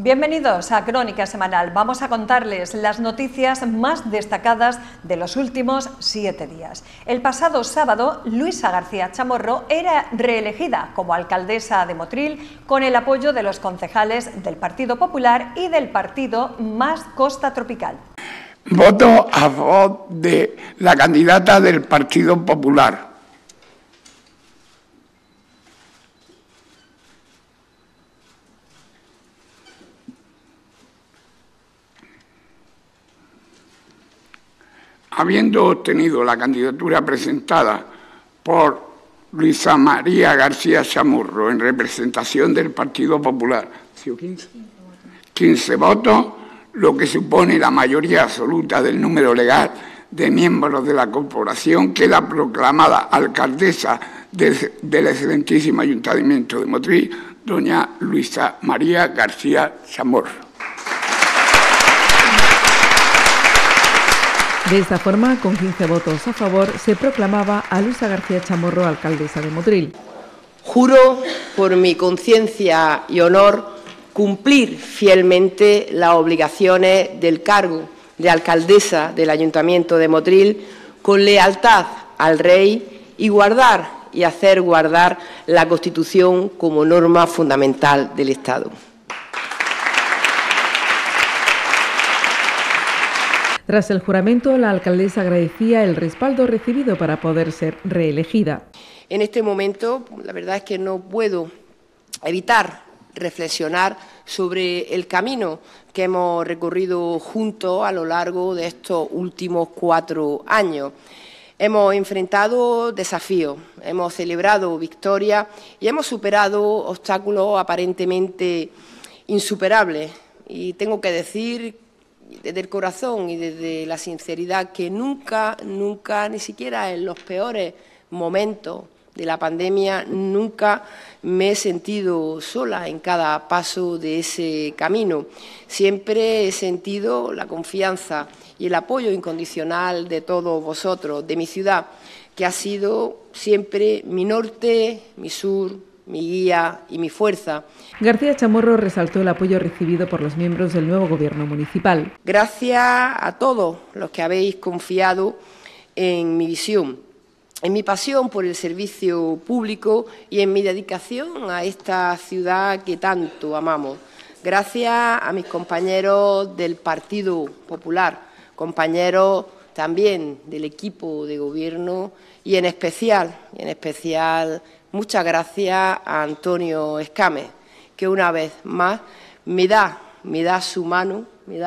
Bienvenidos a Crónica Semanal. Vamos a contarles las noticias más destacadas de los últimos 7 días. El pasado sábado, Luisa García Chamorro era reelegida como alcaldesa de Motril con el apoyo de los concejales del Partido Popular y del partido Más Costa Tropical. Voto a favor de la candidata del Partido Popular. Habiendo obtenido la candidatura presentada por Luisa María García Chamorro en representación del Partido Popular, 15 votos, lo que supone la mayoría absoluta del número legal de miembros de la corporación, queda proclamada alcaldesa del excelentísimo Ayuntamiento de Motril, doña Luisa María García Chamorro. De esta forma, con 15 votos a favor, se proclamaba a Luisa García Chamorro alcaldesa de Motril. Juro, por mi conciencia y honor, cumplir fielmente las obligaciones del cargo de alcaldesa del Ayuntamiento de Motril con lealtad al Rey y guardar y hacer guardar la Constitución como norma fundamental del Estado. Tras el juramento, la alcaldesa agradecía el respaldo recibido para poder ser reelegida. En este momento, la verdad es que no puedo evitar reflexionar sobre el camino que hemos recorrido juntos a lo largo de estos últimos 4 años. Hemos enfrentado desafíos, hemos celebrado victorias y hemos superado obstáculos aparentemente insuperables. Y tengo que decir desde el corazón y desde la sinceridad que nunca, ni siquiera en los peores momentos de la pandemia, nunca me he sentido sola en cada paso de ese camino. Siempre he sentido la confianza y el apoyo incondicional de todos vosotros, de mi ciudad, que ha sido siempre mi norte, mi sur, mi guía y mi fuerza. García Chamorro resaltó el apoyo recibido por los miembros del nuevo Gobierno municipal. Gracias a todos los que habéis confiado en mi visión, en mi pasión por el servicio público y en mi dedicación a esta ciudad que tanto amamos. Gracias a mis compañeros del Partido Popular, compañeros también del equipo de Gobierno y en especial, muchas gracias a Antonio Escames, que una vez más me da su mano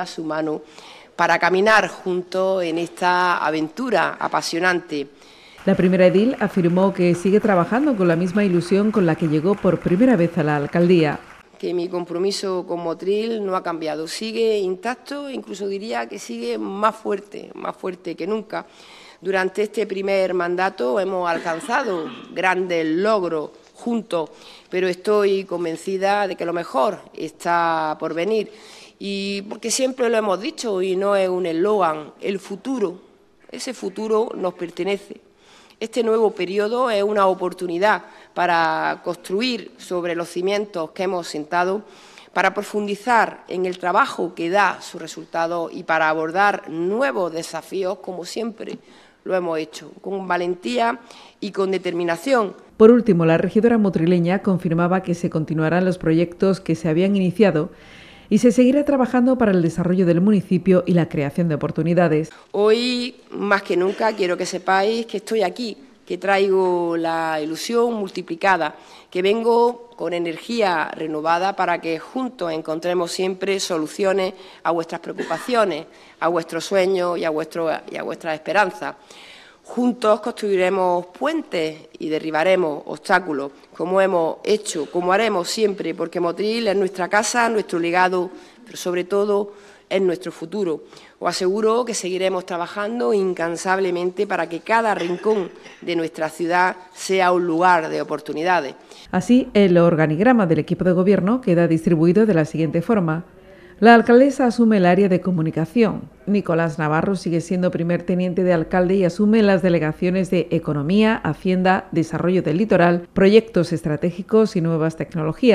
para caminar juntos en esta aventura apasionante. La primera edil afirmó que sigue trabajando con la misma ilusión con la que llegó por primera vez a la alcaldía. Que mi compromiso con Motril no ha cambiado, sigue intacto, incluso diría que sigue más fuerte que nunca. Durante este primer mandato hemos alcanzado grandes logros juntos, pero estoy convencida de que lo mejor está por venir. Y porque siempre lo hemos dicho y no es un eslogan, el futuro, ese futuro nos pertenece. Este nuevo periodo es una oportunidad para construir sobre los cimientos que hemos sentado, para profundizar en el trabajo que da su resultado y para abordar nuevos desafíos como siempre lo hemos hecho, con valentía y con determinación. Por último, la regidora motrileña confirmaba que se continuarán los proyectos que se habían iniciado y se seguirá trabajando para el desarrollo del municipio y la creación de oportunidades. Hoy, más que nunca, quiero que sepáis que estoy aquí, que traigo la ilusión multiplicada, que vengo con energía renovada para que juntos encontremos siempre soluciones a vuestras preocupaciones, a vuestros sueños y a vuestras esperanzas. Juntos construiremos puentes y derribaremos obstáculos, como hemos hecho, como haremos siempre, porque Motril es nuestra casa, nuestro legado, pero sobre todo es nuestro futuro. Os aseguro que seguiremos trabajando incansablemente para que cada rincón de nuestra ciudad sea un lugar de oportunidades. Así, el organigrama del equipo de gobierno queda distribuido de la siguiente forma. La alcaldesa asume el área de comunicación. Nicolás Navarro sigue siendo primer teniente de alcalde y asume las delegaciones de Economía, Hacienda, Desarrollo del Litoral, Proyectos Estratégicos y Nuevas Tecnologías.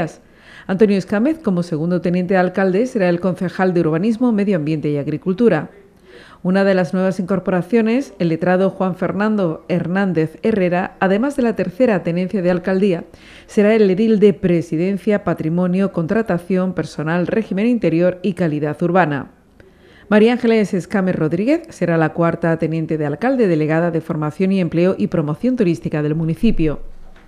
Antonio Escámez, como segundo teniente de alcalde, será el concejal de Urbanismo, Medio Ambiente y Agricultura. Una de las nuevas incorporaciones, el letrado Juan Fernando Hernández Herrera, además de la tercera tenencia de alcaldía, será el edil de Presidencia, Patrimonio, Contratación, Personal, Régimen Interior y Calidad Urbana. María Ángeles Escámez Rodríguez será la cuarta teniente de alcalde, delegada de Formación y Empleo y Promoción Turística del municipio.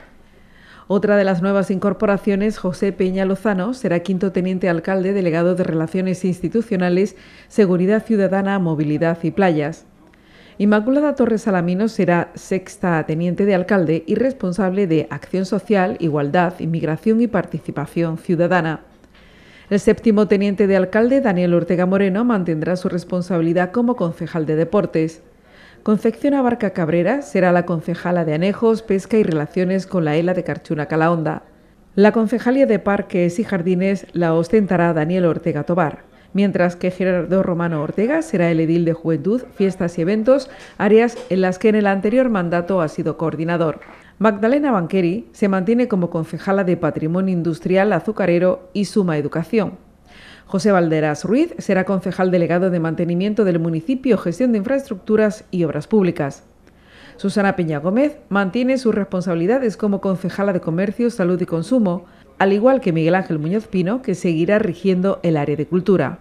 Otra de las nuevas incorporaciones, José Peña Lozano, será quinto teniente alcalde, delegado de Relaciones Institucionales, Seguridad Ciudadana, Movilidad y Playas. Inmaculada Torres Salamino será sexta teniente de alcalde y responsable de Acción Social, Igualdad, Inmigración y Participación Ciudadana. El séptimo teniente de alcalde, Daniel Ortega Moreno, mantendrá su responsabilidad como concejal de Deportes. Concepción Abarca Cabrera será la concejala de Anejos, Pesca y Relaciones con la ELA de Carchuna-Calahonda. La concejalía de Parques y Jardines la ostentará Daniel Ortega Tobar, mientras que Gerardo Romano Ortega será el edil de Juventud, Fiestas y Eventos, áreas en las que en el anterior mandato ha sido coordinador. Magdalena Banqueri se mantiene como concejala de Patrimonio Industrial, Azucarero y Suma Educación. José Valderas Ruiz será concejal delegado de Mantenimiento del Municipio, Gestión de Infraestructuras y Obras Públicas. Susana Peña Gómez mantiene sus responsabilidades como concejala de Comercio, Salud y Consumo, al igual que Miguel Ángel Muñoz Pino, que seguirá rigiendo el área de Cultura.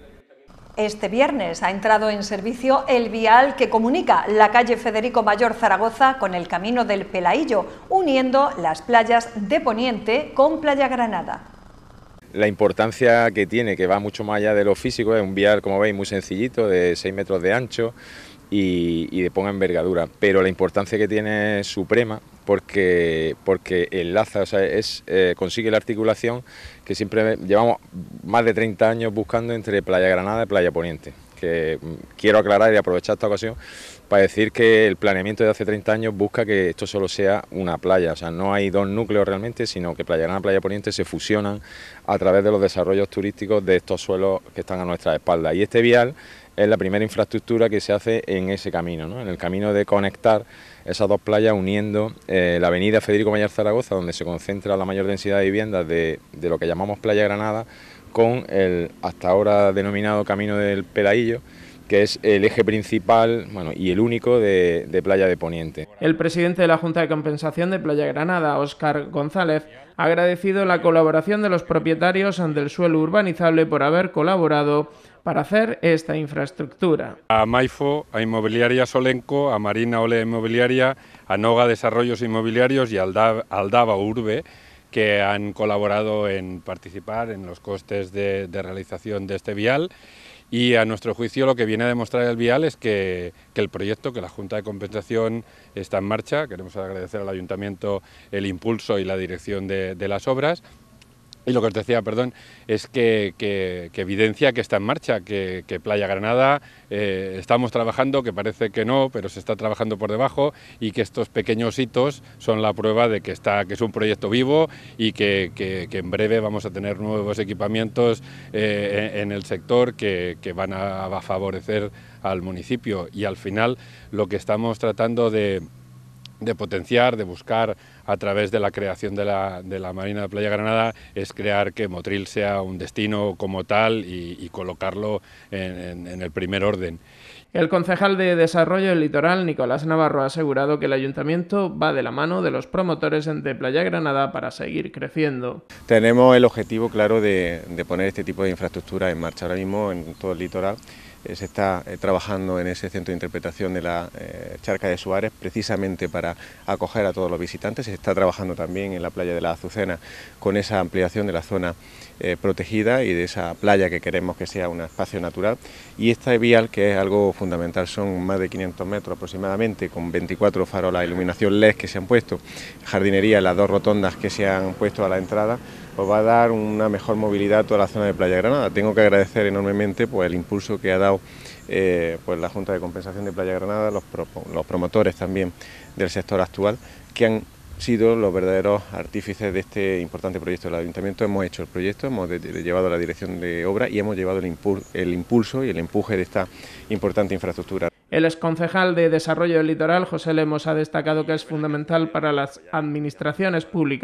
Este viernes ha entrado en servicio el vial que comunica la calle Federico Mayor Zaragoza con el camino del Pelaillo, uniendo las playas de Poniente con Playa Granada. La importancia que tiene, que va mucho más allá de lo físico, es un vial, como veis, muy sencillito, de 6 metros de ancho y de poca envergadura, pero la importancia que tiene es suprema porque enlaza, o sea, consigue la articulación que siempre llevamos más de 30 años buscando entre Playa Granada y Playa Poniente, que quiero aclarar y aprovechar esta ocasión para decir que el planeamiento de hace 30 años busca que esto solo sea una playa, o sea, no hay dos núcleos realmente, sino que Playa Granada y Playa Poniente se fusionan a través de los desarrollos turísticos de estos suelos que están a nuestra espalda. Y este vial es la primera infraestructura que se hace en ese camino, ¿no? En el camino de conectar esas dos playas uniendo la avenida Federico Mayor Zaragoza, donde se concentra la mayor densidad de viviendas de lo que llamamos Playa Granada, con el hasta ahora denominado Camino del Pelaillo, que es el eje principal, bueno, y el único de Playa de Poniente. El presidente de la Junta de Compensación de Playa Granada, Óscar González, ha agradecido la colaboración de los propietarios del suelo urbanizable por haber colaborado para hacer esta infraestructura. A Maifo, a Inmobiliaria Solenco, a Marina Olea Inmobiliaria, a Noga Desarrollos Inmobiliarios y a Aldaba Urbe, que han colaborado en participar en los costes de realización de este vial. Y a nuestro juicio lo que viene a demostrar el vial es que el proyecto, que la Junta de Compensación está en marcha. Queremos agradecer al Ayuntamiento el impulso y la dirección de las obras. Y lo que os decía, perdón, es que evidencia que está en marcha, que Playa Granada estamos trabajando, que parece que no, pero se está trabajando por debajo, y que estos pequeños hitos son la prueba de que es un proyecto vivo y que en breve vamos a tener nuevos equipamientos en el sector que van a favorecer al municipio. Y al final lo que estamos tratando de potenciar, de buscar a través de la creación de la Marina de Playa Granada, es crear que Motril sea un destino como tal y colocarlo en el primer orden. El concejal de Desarrollo del Litoral, Nicolás Navarro, ha asegurado que el Ayuntamiento va de la mano de los promotores de Playa Granada para seguir creciendo. Tenemos el objetivo claro de poner este tipo de infraestructura en marcha. Ahora mismo en todo el litoral se está trabajando en ese centro de interpretación de la Charca de Suárez, precisamente para acoger a todos los visitantes. Se está trabajando también en la playa de la Azucena con esa ampliación de la zona protegida y de esa playa que queremos que sea un espacio natural. Y esta vial, que es algo fundamental, son más de 500 metros aproximadamente, con 24 farolas de iluminación LED que se han puesto, jardinería, las dos rotondas que se han puesto a la entrada, pues va a dar una mejor movilidad a toda la zona de Playa Granada. Tengo que agradecer enormemente pues, el impulso que ha dado pues, la Junta de Compensación de Playa Granada, los promotores también del sector actual, que han sido los verdaderos artífices de este importante proyecto del Ayuntamiento. Hemos hecho el proyecto, hemos llevado la dirección de obra y hemos llevado el impulso y el empuje de esta importante infraestructura. El exconcejal de Desarrollo del Litoral, José Lemos, ha destacado que es fundamental para las administraciones públicas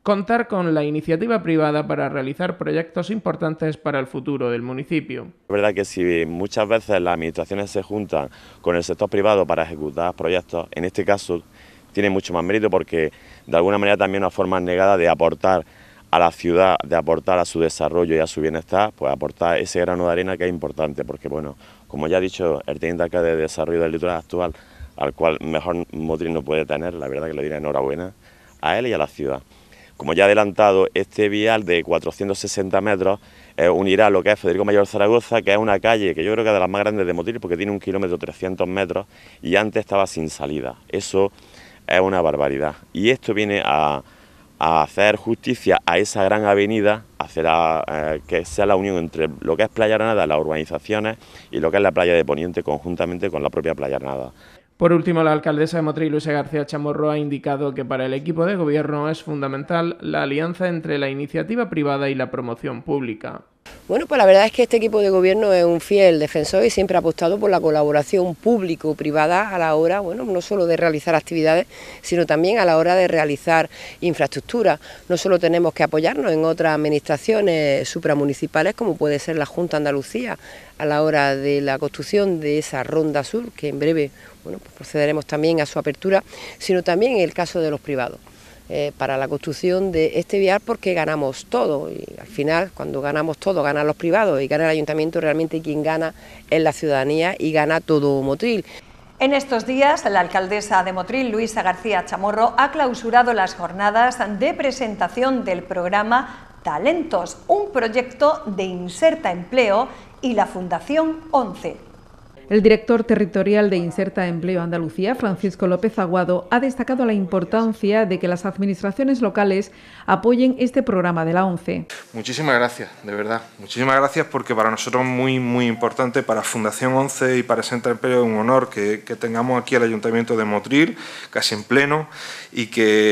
contar con la iniciativa privada para realizar proyectos importantes para el futuro del municipio. Es verdad que si muchas veces las administraciones se juntan con el sector privado para ejecutar proyectos, en este caso tiene mucho más mérito porque de alguna manera también una forma negada de aportar a la ciudad, de aportar a su desarrollo y a su bienestar, pues aportar ese grano de arena que es importante, porque bueno, como ya ha dicho el teniente alcalde de Desarrollo del Litoral actual, al cual mejor Motril no puede tener, la verdad que le diré enhorabuena a él y a la ciudad. Como ya he adelantado, este vial de 460 metros unirá lo que es Federico Mayor Zaragoza, que es una calle que yo creo que es de las más grandes de Motril, porque tiene 1 kilómetro 300 metros y antes estaba sin salida. Eso es una barbaridad. Y esto viene a hacer justicia a esa gran avenida, hacer que sea la unión entre lo que es Playa Granada, las urbanizaciones, y lo que es la playa de Poniente, conjuntamente con la propia Playa Granada. Por último, la alcaldesa de Motril, Luisa García Chamorro, ha indicado que para el equipo de gobierno es fundamental la alianza entre la iniciativa privada y la promoción pública. Bueno, pues la verdad es que este equipo de gobierno es un fiel defensor y siempre ha apostado por la colaboración público-privada a la hora, bueno, no solo de realizar actividades, sino también a la hora de realizar infraestructura. No solo tenemos que apoyarnos en otras administraciones supramunicipales, como puede ser la Junta de Andalucía, a la hora de la construcción de esa Ronda Sur, que en breve, bueno, pues procederemos también a su apertura, sino también en el caso de los privados. Para la construcción de este vial, porque ganamos todo y al final cuando ganamos todo ganan los privados y gana el ayuntamiento, realmente quien gana es la ciudadanía y gana todo Motril. En estos días, la alcaldesa de Motril, Luisa García Chamorro, ha clausurado las jornadas de presentación del programa Talentos, un proyecto de Inserta Empleo y la Fundación 11. El director territorial de Inserta Empleo Andalucía, Francisco López Aguado, ha destacado la importancia de que las administraciones locales apoyen este programa de la ONCE. Muchísimas gracias, de verdad. Muchísimas gracias porque para nosotros es muy importante, para Fundación 11 y para Inserta Empleo es un honor que tengamos aquí al Ayuntamiento de Motril, casi en pleno, y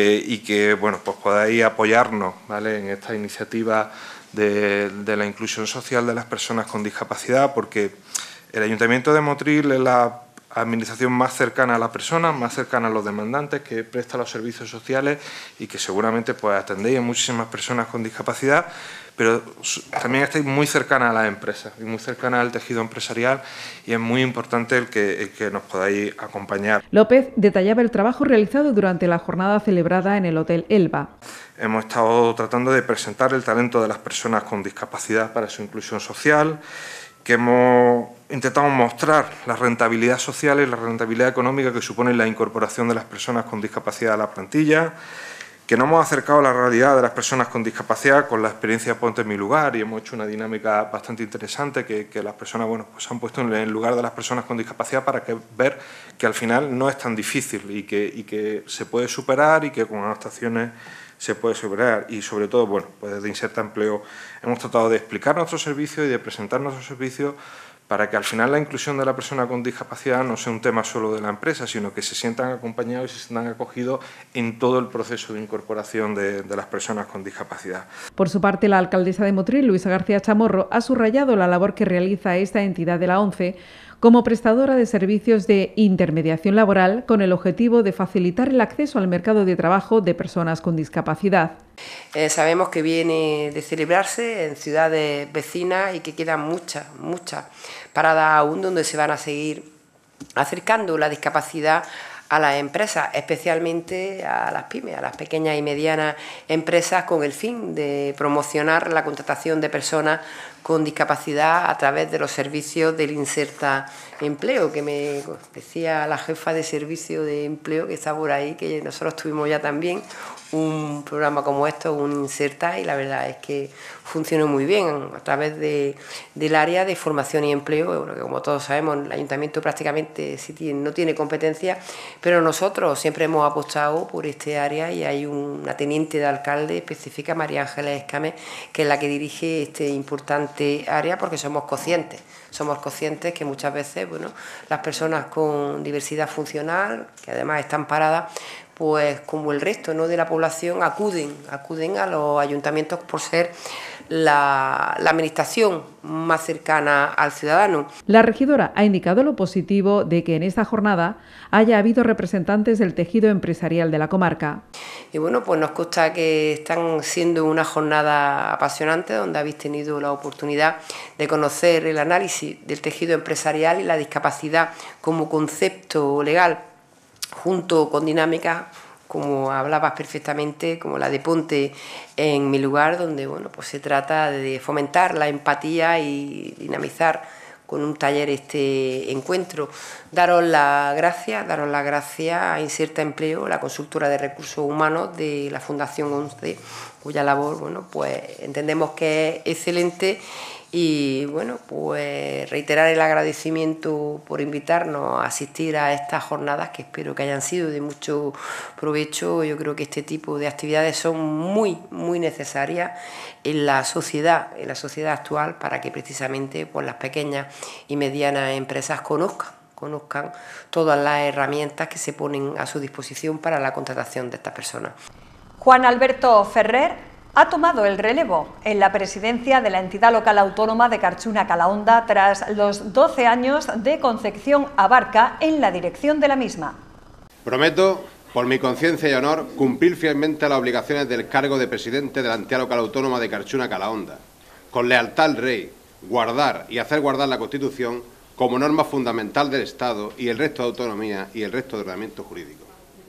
que bueno, pues podáis apoyarnos, ¿vale?, en esta iniciativa de la inclusión social de las personas con discapacidad, porque el Ayuntamiento de Motril es la administración más cercana a las personas, más cercana a los demandantes, que presta los servicios sociales y que seguramente pues atendéis a muchísimas personas con discapacidad, pero también estáis muy cercana a las empresas y muy cercana al tejido empresarial y es muy importante el que nos podáis acompañar. López detallaba el trabajo realizado durante la jornada celebrada en el Hotel Elba. Hemos estado tratando de presentar el talento de las personas con discapacidad para su inclusión social, que hemos intentado mostrar la rentabilidad social y la rentabilidad económica que supone la incorporación de las personas con discapacidad a la plantilla, que nos hemos acercado a la realidad de las personas con discapacidad con la experiencia Ponte en mi lugar y hemos hecho una dinámica bastante interesante que las personas, bueno, pues se han puesto en el lugar de las personas con discapacidad para ver que al final no es tan difícil y que se puede superar y que con adaptaciones se puede superar y sobre todo, bueno, pues desde Inserta Empleo hemos tratado de explicar nuestros servicios y de presentar nuestros servicios para que al final la inclusión de la persona con discapacidad no sea un tema solo de la empresa, sino que se sientan acompañados y se sientan acogidos en todo el proceso de incorporación de las personas con discapacidad. Por su parte, la alcaldesa de Motril, Luisa García Chamorro, ha subrayado la labor que realiza esta entidad de la ONCE como prestadora de servicios de intermediación laboral con el objetivo de facilitar el acceso al mercado de trabajo de personas con discapacidad. Sabemos que viene de celebrarse en ciudades vecinas y que quedan muchas paradas aún donde se van a seguir acercando la discapacidad a las empresas, especialmente a las pymes, a las pequeñas y medianas empresas, con el fin de promocionar la contratación de personas con discapacidad a través de los servicios del Inserta Empleo, que me decía la jefa de servicio de empleo que está por ahí, que nosotros tuvimos ya también un programa como esto, un Inserta, y la verdad es que funcionó muy bien a través del área de formación y empleo. Bueno, que como todos sabemos, el ayuntamiento prácticamente no tiene competencia, pero nosotros siempre hemos apostado por este área y hay una teniente de alcalde específica, María Ángeles Escame, que es la que dirige este importante área, porque somos conscientes que muchas veces, bueno, las personas con diversidad funcional, que además están paradas, pues como el resto, ¿no?, de la población, acuden a los ayuntamientos por ser la administración más cercana al ciudadano. La regidora ha indicado lo positivo de que en esta jornada haya habido representantes del tejido empresarial de la comarca. Y bueno, pues nos consta que están siendo una jornada apasionante donde habéis tenido la oportunidad de conocer el análisis del tejido empresarial y la discapacidad como concepto legal, junto con dinámicas, como hablabas perfectamente, como la de Ponte en mi lugar, donde bueno, pues se trata de fomentar la empatía y dinamizar con un taller este encuentro. Daros las gracias a Inserta Empleo, la consultora de recursos humanos de la Fundación 11, cuya labor, bueno, pues entendemos que es excelente. Y bueno, pues reiterar el agradecimiento por invitarnos a asistir a estas jornadas, que espero que hayan sido de mucho provecho. Yo creo que este tipo de actividades son muy necesarias en la sociedad actual, para que precisamente pues, las pequeñas y medianas empresas conozcan todas las herramientas que se ponen a su disposición para la contratación de estas personas. Juan Alberto Ferrer ha tomado el relevo en la presidencia de la entidad local autónoma de Carchuna-Calahonda tras los 12 años de Concepción Abarca en la dirección de la misma. Prometo, por mi conciencia y honor, cumplir fielmente las obligaciones del cargo de presidente de la entidad local autónoma de Carchuna-Calahonda, con lealtad al Rey, guardar y hacer guardar la Constitución como norma fundamental del Estado y el resto de autonomía y el resto de ordenamiento jurídico.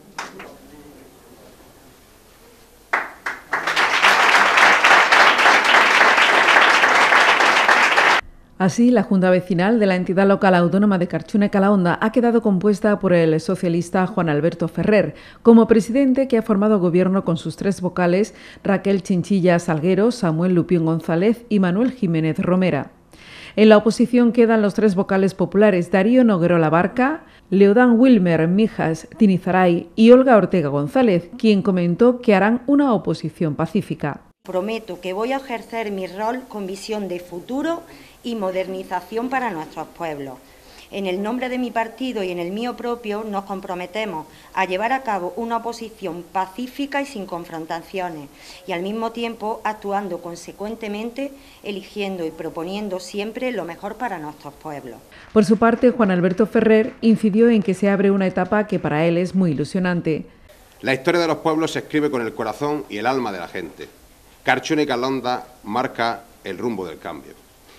Así, la Junta Vecinal de la entidad local autónoma de Carchuna-Calahonda ha quedado compuesta por el socialista Juan Alberto Ferrer, como presidente, que ha formado gobierno con sus 3 vocales, Raquel Chinchilla Salguero, Samuel Lupión González y Manuel Jiménez Romera. En la oposición quedan los 3 vocales populares, Darío Noguerola Barca, Leodán Wilmer Mijas Tinizaray y Olga Ortega González, quien comentó que harán una oposición pacífica. Prometo que voy a ejercer mi rol con visión de futuro y modernización para nuestros pueblos. En el nombre de mi partido y en el mío propio nos comprometemos a llevar a cabo una oposición pacífica y sin confrontaciones, y al mismo tiempo actuando consecuentemente, eligiendo y proponiendo siempre lo mejor para nuestros pueblos. Por su parte, Juan Alberto Ferrer incidió en que se abre una etapa que para él es muy ilusionante. La historia de los pueblos se escribe con el corazón y el alma de la gente. Carchuna-Calahonda marca el rumbo del cambio.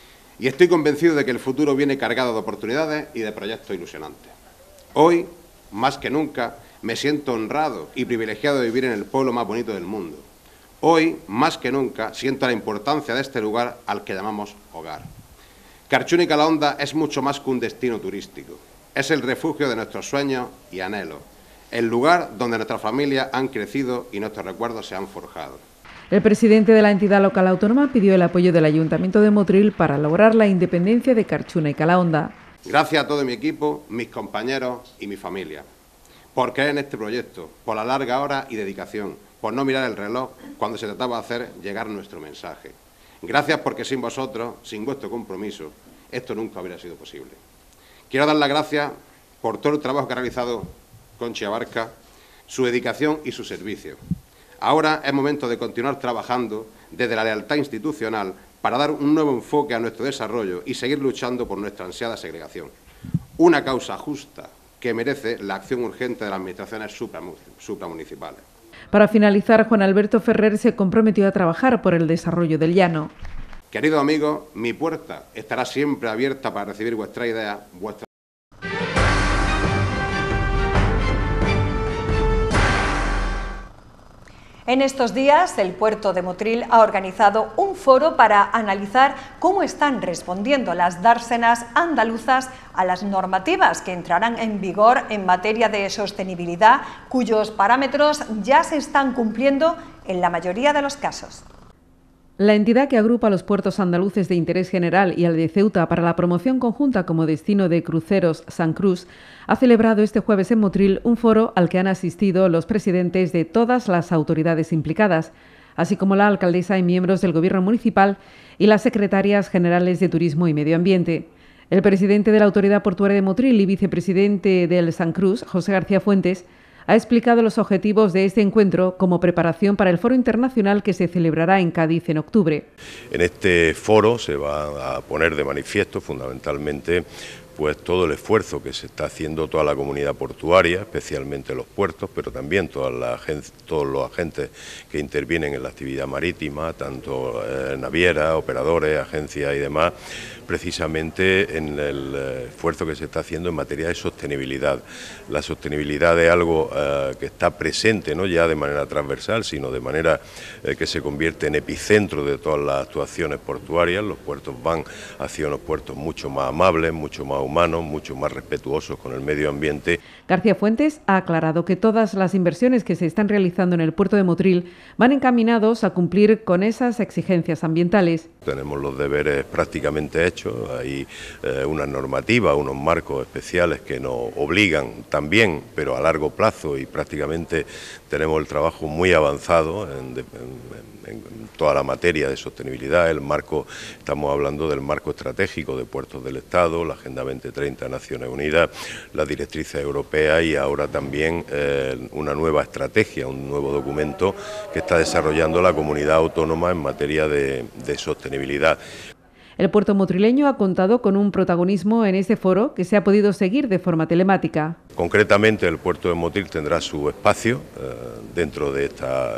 Y estoy convencido de que el futuro viene cargado de oportunidades y de proyectos ilusionantes. Hoy, más que nunca, me siento honrado y privilegiado de vivir en el pueblo más bonito del mundo. Hoy, más que nunca, siento la importancia de este lugar al que llamamos hogar. Carchuna-Calahonda es mucho más que un destino turístico. Es el refugio de nuestros sueños y anhelos. El lugar donde nuestras familias han crecido y nuestros recuerdos se han forjado. El presidente de la entidad local autónoma pidió el apoyo del Ayuntamiento de Motril para lograr la independencia de Carchuna y Calahonda. Gracias a todo mi equipo, mis compañeros y mi familia, por creer en este proyecto, por la larga hora y dedicación, por no mirar el reloj cuando se trataba de hacer llegar nuestro mensaje. Gracias porque sin vosotros, sin vuestro compromiso, esto nunca hubiera sido posible. Quiero dar las gracias por todo el trabajo que ha realizado Conchi Abarca, su dedicación y su servicio. Ahora es momento de continuar trabajando desde la lealtad institucional para dar un nuevo enfoque a nuestro desarrollo y seguir luchando por nuestra ansiada segregación. Una causa justa que merece la acción urgente de las administraciones supramunicipales. Para finalizar, Juan Alberto Ferrer se comprometió a trabajar por el desarrollo del llano. Queridos amigos, mi puerta estará siempre abierta para recibir vuestras ideas, vuestras... En estos días, el puerto de Motril ha organizado un foro para analizar cómo están respondiendo las dársenas andaluzas a las normativas que entrarán en vigor en materia de sostenibilidad, cuyos parámetros ya se están cumpliendo en la mayoría de los casos. La entidad que agrupa a los puertos andaluces de interés general y al de Ceuta para la promoción conjunta como destino de cruceros San Cruz ha celebrado este jueves en Motril un foro al que han asistido los presidentes de todas las autoridades implicadas, así como la alcaldesa y miembros del Gobierno municipal y las secretarias generales de Turismo y Medio Ambiente. El presidente de la Autoridad Portuaria de Motril y vicepresidente del San Cruz, José García Fuentes, Ha explicado los objetivos de este encuentro como preparación para el foro internacional que se celebrará en Cádiz en octubre. En este foro se va a poner de manifiesto fundamentalmente pues todo el esfuerzo que se está haciendo toda la comunidad portuaria, especialmente los puertos, pero también todos los agentes que intervienen en la actividad marítima, tanto navieras, operadores, agencias y demás, precisamente en el esfuerzo que se está haciendo en materia de sostenibilidad. La sostenibilidad es algo que está presente, no ya de manera transversal, sino de manera que se convierte en epicentro de todas las actuaciones portuarias. Los puertos van hacia unos puertos mucho más amables, mucho más humanos, mucho más respetuosos con el medio ambiente. García Fuentes ha aclarado que todas las inversiones que se están realizando en el puerto de Motril van encaminados a cumplir con esas exigencias ambientales. Tenemos los deberes prácticamente hechos, hay una normativa, unos marcos especiales que nos obligan también, pero a largo plazo, y prácticamente tenemos el trabajo muy avanzado en toda la materia de sostenibilidad. El marco, estamos hablando del marco estratégico de puertos del Estado, la Agenda 2030 de Naciones Unidas, las directrices europeas y ahora también una nueva estrategia, un nuevo documento que está desarrollando la comunidad autónoma en materia de sostenibilidad. El puerto motrileño ha contado con un protagonismo en este foro que se ha podido seguir de forma telemática. Concretamente, el puerto de Motril tendrá su espacio dentro de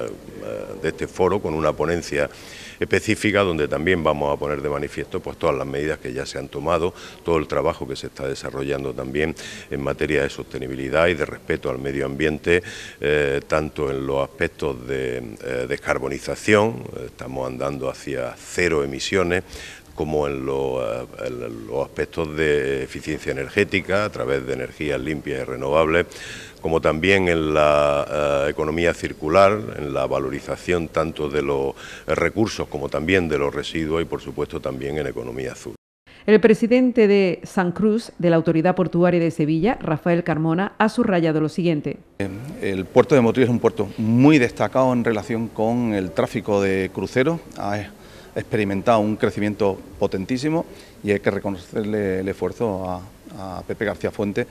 este foro con una ponencia específica donde también vamos a poner de manifiesto pues todas las medidas que ya se han tomado, todo el trabajo que se está desarrollando también en materia de sostenibilidad y de respeto al medio ambiente, tanto en los aspectos de descarbonización, estamos andando hacia cero emisiones, como en los aspectos de eficiencia energética a través de energías limpias y renovables, como también en la economía circular, en la valorización tanto de los recursos como también de los residuos y por supuesto también en economía azul. El presidente de San Cruz, de la Autoridad Portuaria de Sevilla, Rafael Carmona, ha subrayado lo siguiente. El puerto de Motril es un puerto muy destacado en relación con el tráfico de cruceros. Ha experimentado un crecimiento potentísimo y hay que reconocerle el esfuerzo a Pepe García Fuentes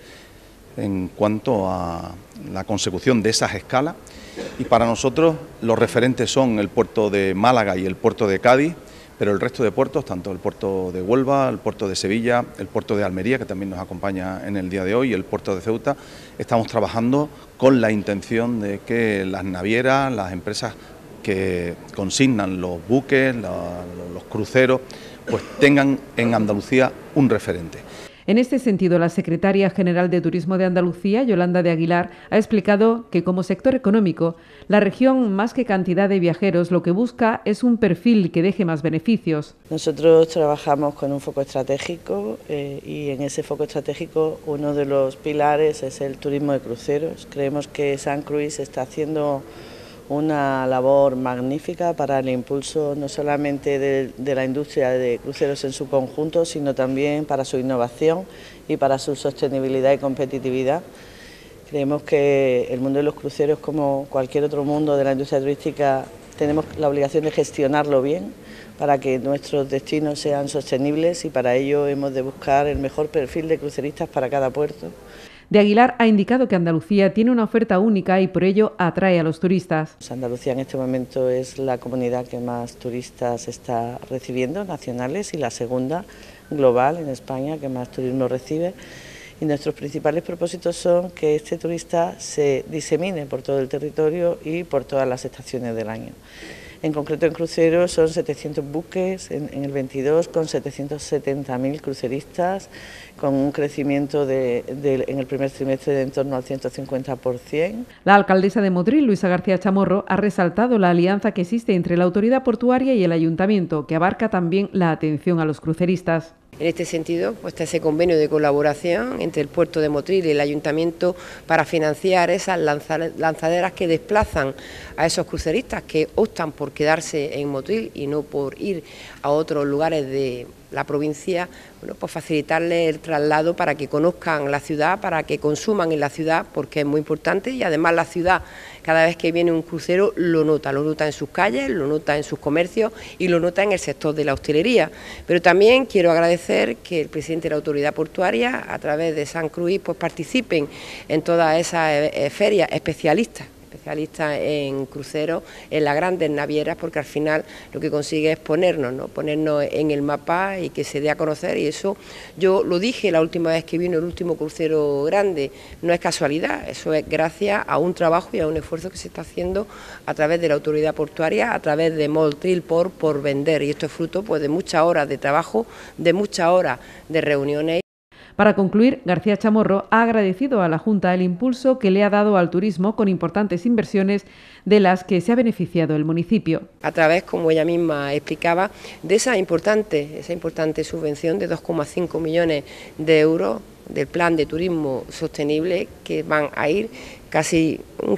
en cuanto a la consecución de esas escalas. Y para nosotros los referentes son el puerto de Málaga y el puerto de Cádiz, pero el resto de puertos, tanto el puerto de Huelva, el puerto de Sevilla, el puerto de Almería, que también nos acompaña en el día de hoy, y el puerto de Ceuta, estamos trabajando con la intención de que las navieras, las empresas que consignan los buques, los cruceros, pues tengan en Andalucía un referente. En este sentido, la secretaria general de Turismo de Andalucía, Yolanda de Aguilar, ha explicado que como sector económico, la región, más que cantidad de viajeros, lo que busca es un perfil que deje más beneficios. Nosotros trabajamos con un foco estratégico y en ese foco estratégico uno de los pilares es el turismo de cruceros. Creemos que San Cruz está haciendo una labor magnífica para el impulso no solamente de la industria de cruceros en su conjunto, sino también para su innovación y para su sostenibilidad y competitividad. Creemos que el mundo de los cruceros, como cualquier otro mundo de la industria turística, tenemos la obligación de gestionarlo bien para que nuestros destinos sean sostenibles y para ello hemos de buscar el mejor perfil de cruceristas para cada puerto. De Aguilar ha indicado que Andalucía tiene una oferta única y por ello atrae a los turistas. Andalucía en este momento es la comunidad que más turistas está recibiendo, nacionales, y la segunda global en España que más turismo recibe. Y nuestros principales propósitos son que este turista se disemine por todo el territorio y por todas las estaciones del año. En concreto en cruceros son 700 buques en el 22 con 770.000 cruceristas, con un crecimiento en el primer trimestre de en torno al 150%. La alcaldesa de Motril, Luisa García Chamorro, ha resaltado la alianza que existe entre la autoridad portuaria y el ayuntamiento, que abarca también la atención a los cruceristas. En este sentido, pues está ese convenio de colaboración entre el puerto de Motril y el ayuntamiento para financiar esas lanzaderas que desplazan a esos cruceristas que optan por quedarse en Motril y no por ir a otros lugares de la provincia, bueno, pues facilitarles el traslado para que conozcan la ciudad, para que consuman en la ciudad, porque es muy importante, y además la ciudad, cada vez que viene un crucero, lo nota en sus calles, lo nota en sus comercios y lo nota en el sector de la hostelería. Pero también quiero agradecer que el presidente de la Autoridad Portuaria, a través de San Cruís, pues participen en todas esas ferias especialistas en cruceros, en las grandes navieras, porque al final lo que consigue es ponernos en el mapa y que se dé a conocer, y eso yo lo dije la última vez que vino el último crucero grande, no es casualidad, eso es gracias a un trabajo y a un esfuerzo que se está haciendo a través de la Autoridad Portuaria, a través de Motril por vender, y esto es fruto pues de muchas horas de trabajo, de muchas horas de reuniones. Para concluir, García Chamorro ha agradecido a la Junta el impulso que le ha dado al turismo con importantes inversiones de las que se ha beneficiado el municipio. A través, como ella misma explicaba, de esa importante subvención de 2,5 millones de euros del Plan de Turismo Sostenible, que van a ir casi un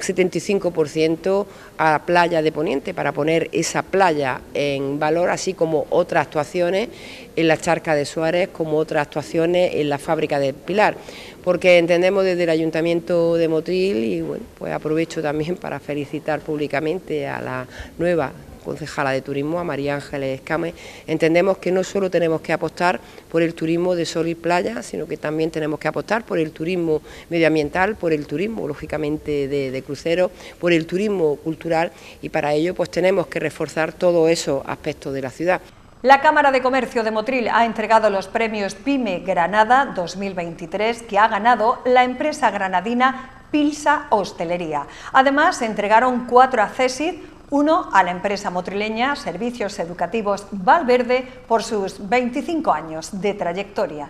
75% a la playa de Poniente, para poner esa playa en valor, así como otras actuaciones en la Charca de Suárez, como otras actuaciones en la fábrica del Pilar, porque entendemos desde el Ayuntamiento de Motril, y bueno, pues aprovecho también para felicitar públicamente a la nueva concejala de turismo, a María Ángeles Escame, entendemos que no solo tenemos que apostar por el turismo de sol y playa, sino que también tenemos que apostar por el turismo medioambiental, por el turismo, lógicamente, de cruceros, por el turismo cultural, y para ello pues tenemos que reforzar todos esos aspectos de la ciudad. La Cámara de Comercio de Motril ha entregado los premios PYME Granada 2023 que ha ganado la empresa granadina Pilsa Hostelería. Además, se entregaron 4 accessit, uno a la empresa motrileña Servicios Educativos Valverde por sus 25 años de trayectoria.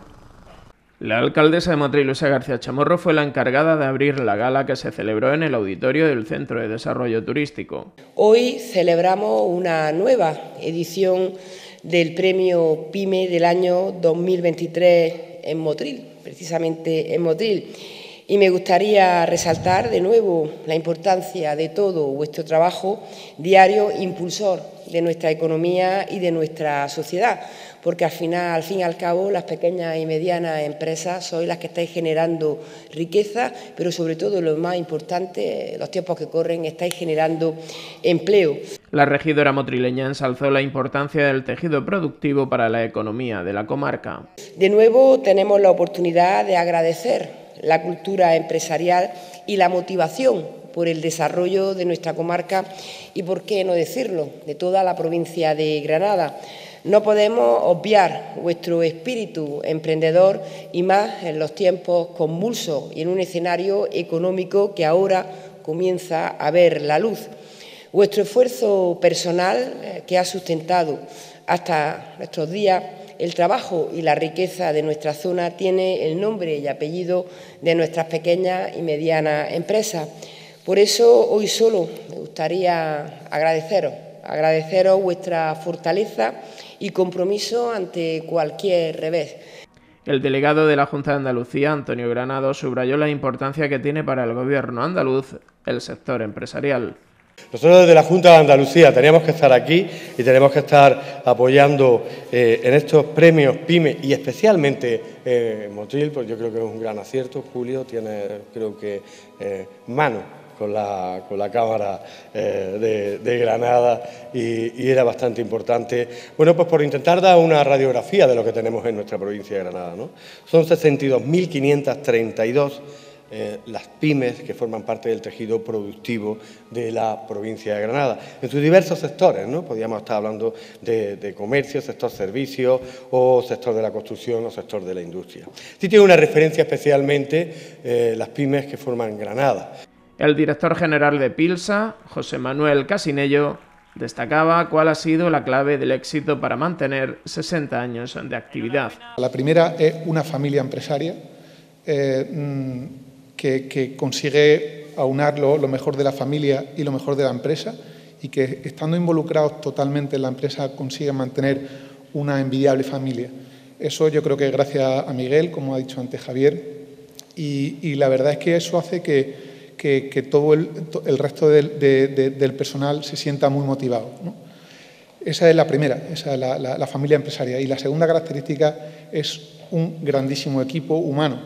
La alcaldesa de Motril, Luisa García Chamorro, fue la encargada de abrir la gala que se celebró en el auditorio del Centro de Desarrollo Turístico. Hoy celebramos una nueva edición del premio PYME del año 2023 en Motril, precisamente en Motril. Y me gustaría resaltar de nuevo la importancia de todo vuestro trabajo diario impulsor de nuestra economía y de nuestra sociedad, porque al fin y al cabo las pequeñas y medianas empresas sois las que estáis generando riqueza, pero sobre todo lo más importante, los tiempos que corren, estáis generando empleo. La regidora motrileña ensalzó la importancia del tejido productivo para la economía de la comarca. De nuevo tenemos la oportunidad de agradecer la cultura empresarial y la motivación por el desarrollo de nuestra comarca y, por qué no decirlo, de toda la provincia de Granada. No podemos obviar vuestro espíritu emprendedor, y más en los tiempos convulsos y en un escenario económico que ahora comienza a ver la luz. Vuestro esfuerzo personal que ha sustentado hasta nuestros días el trabajo y la riqueza de nuestra zona tiene el nombre y apellido de nuestras pequeñas y medianas empresas. Por eso hoy solo me gustaría agradeceros vuestra fortaleza y compromiso ante cualquier revés. El delegado de la Junta de Andalucía, Antonio Granado, subrayó la importancia que tiene para el Gobierno andaluz el sector empresarial. Nosotros desde la Junta de Andalucía teníamos que estar aquí y tenemos que estar apoyando en estos premios PYME, y especialmente Motril, pues yo creo que es un gran acierto. Julio tiene, creo que, mano con la Cámara de Granada, y era bastante importante, bueno, pues por intentar dar una radiografía de lo que tenemos en nuestra provincia de Granada, ¿no? Son 62.532 las pymes que forman parte del tejido productivo de la provincia de Granada, en sus diversos sectores, ¿no? Podríamos estar hablando de comercio, sector servicios, o sector de la construcción, o sector de la industria. Sí tiene una referencia especialmente las pymes que forman Granada. El director general de Pilsa, José Manuel Casinello, destacaba cuál ha sido la clave del éxito para mantener 60 años de actividad. La primera es una familia empresaria que consigue aunar lo mejor de la familia y lo mejor de la empresa, y que, estando involucrados totalmente en la empresa, consiguen mantener una envidiable familia. Eso yo creo que es gracias a Miguel, como ha dicho antes Javier, y la verdad es que eso hace que todo el resto del personal se sienta muy motivado, ¿no? Esa es la primera, esa es la familia empresarial. Y la segunda característica es un grandísimo equipo humano,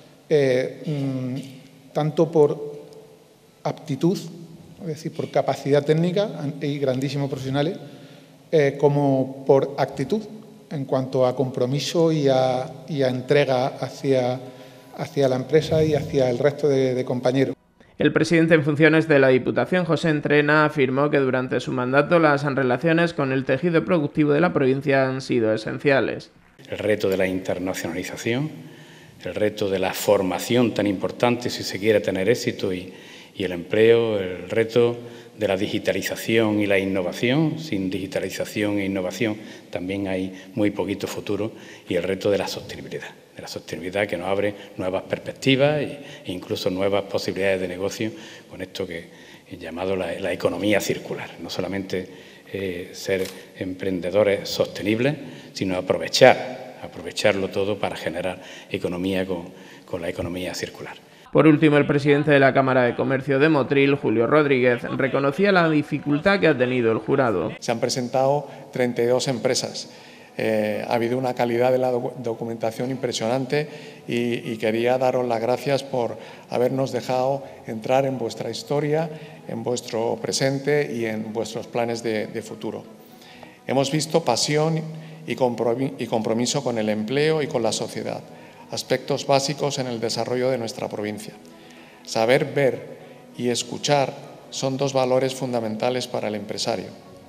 tanto por aptitud, es decir, por capacidad técnica y grandísimos profesionales, como por actitud en cuanto a compromiso y a entrega hacia la empresa y hacia el resto de compañeros. El presidente en funciones de la Diputación, José Entrena, afirmó que durante su mandato las relaciones con el tejido productivo de la provincia han sido esenciales. El reto de la internacionalización, el reto de la formación tan importante si se quiere tener éxito y el empleo, el reto de la digitalización y la innovación. Sin digitalización e innovación también hay muy poquito futuro, y el reto de la sostenibilidad que nos abre nuevas perspectivas e incluso nuevas posibilidades de negocio con esto que he llamado la economía circular. No solamente ser emprendedores sostenibles, sino aprovecharlo todo para generar economía con la economía circular. Por último, el presidente de la Cámara de Comercio de Motril, Julio Rodríguez, reconocía la dificultad que ha tenido el jurado. Se han presentado 32 empresas. Ha habido una calidad de la documentación impresionante y quería daros las gracias por habernos dejado entrar en vuestra historia, en vuestro presente y en vuestros planes de futuro. Hemos visto pasión y compromiso con el empleo y con la sociedad, aspectos básicos en el desarrollo de nuestra provincia. Saber ver y escuchar son dos valores fundamentales para el empresario.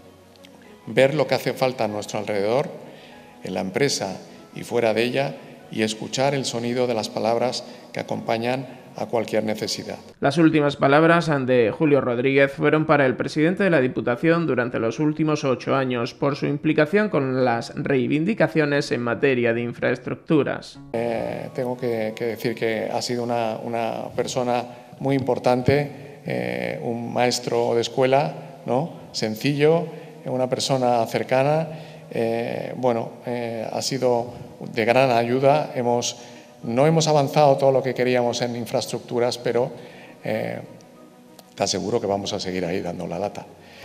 Ver lo que hace falta a nuestro alrededor, en la empresa y fuera de ella, y escuchar el sonido de las palabras que acompañan a cualquier necesidad. Las últimas palabras de Julio Rodríguez fueron para el presidente de la Diputación durante los últimos 8 años por su implicación con las reivindicaciones en materia de infraestructuras. Tengo que decir que ha sido una persona muy importante, un maestro de escuela, ¿no? Sencillo, una persona cercana. Ha sido de gran ayuda. No hemos avanzado todo lo que queríamos en infraestructuras, pero te aseguro que vamos a seguir ahí dando la lata.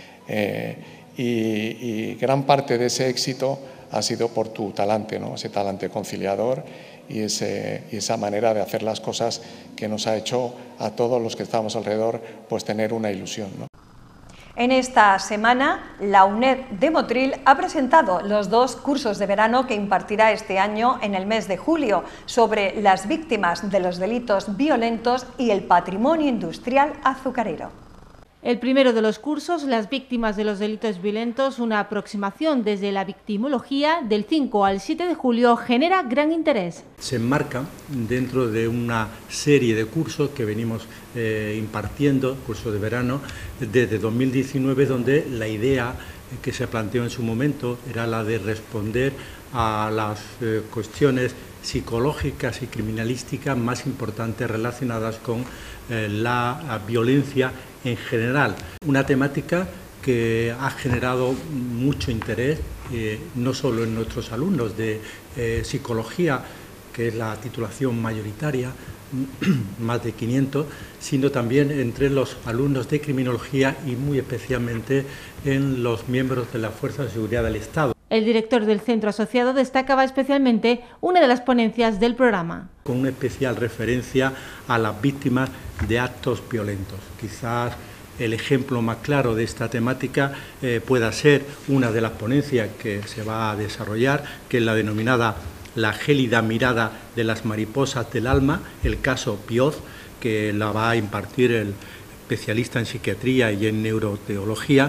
Y gran parte de ese éxito ha sido por tu talante, ¿no? Ese talante conciliador y esa manera de hacer las cosas que nos ha hecho a todos los que estamos alrededor pues tener una ilusión, ¿no? En esta semana, la UNED de Motril ha presentado los 2 cursos de verano que impartirá este año en el mes de julio sobre las víctimas de los delitos violentos y el patrimonio industrial azucarero. El primero de los cursos, las víctimas de los delitos violentos, una aproximación desde la victimología, del 5 al 7 de julio, genera gran interés. Se enmarca dentro de una serie de cursos que venimos impartiendo, curso de verano, desde 2019, donde la idea que se planteó en su momento era la de responder a las cuestiones psicológicas y criminalísticas más importantes relacionadas con la violencia en general. Una temática que ha generado mucho interés, no solo en nuestros alumnos de psicología, que es la titulación mayoritaria, más de 500, sino también entre los alumnos de criminología y muy especialmente en los miembros de las Fuerzas de Seguridad del Estado. El director del centro asociado destacaba especialmente una de las ponencias del programa. Con una especial referencia a las víctimas de actos violentos. Quizás el ejemplo más claro de esta temática pueda ser una de las ponencias que se va a desarrollar, que es la denominada La gélida mirada de las mariposas del alma, el caso Pioz, que la va a impartir el especialista en psiquiatría y en neuroteología,